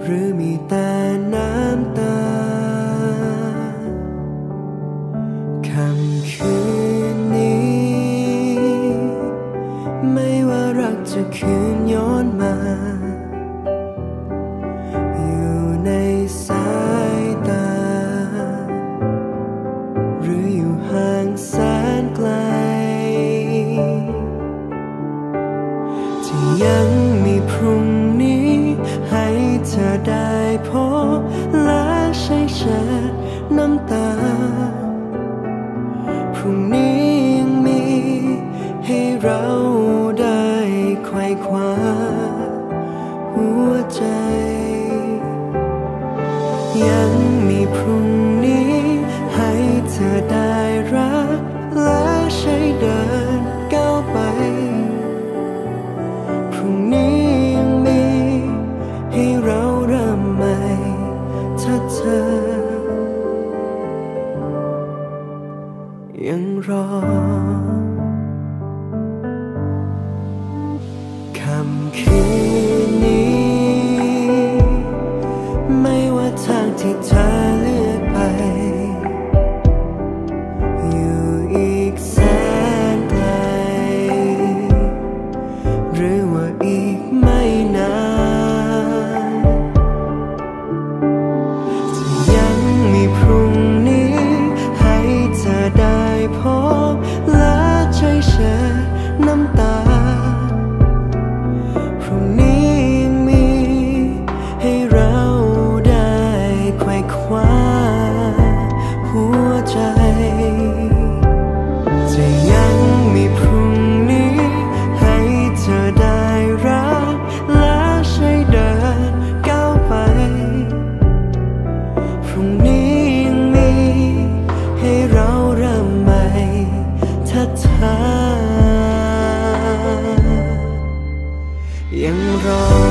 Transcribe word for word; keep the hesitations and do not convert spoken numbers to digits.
หรือมีแต่น้ำตาค่ำคืนนี้ไม่ว่ารักจะคืนย้อนมาอยู่ในสายตาหรืออยู่ห่างแสนไกลที่ยังมีพรุ่งนี้ให้เธอได้พบและใช้เช็ดน้ำตาพรุ่งนี้ยังมีให้เราได้ไขว่คว้าหัวใจยังมีพรุ่งนี้ให้เธอได้รักและใช้เดินก้าวไปพรุ่งนี้ยังมีให้เราเริ่มใหม่ถ้าเธอยังรอค่ำคืนนี้ไม่ว่าทางที่เธอเลือกไปอยู่อีกแสนไกลหรือว่าอีกไม่นานจะยังมีพรุ่งนี้ให้เธอได้พบและใช้เช็ดน้ำตาพรุ่งนี้ยังมีให้เราได้ไขว่คว้าหัวใจจะยังมีพรุ่งนี้ให้เธอได้รักและใช้เดินก้าวไปพรุ่งนี้ยังมีให้เราเริ่มใหม่ถ้าเธอยังรอ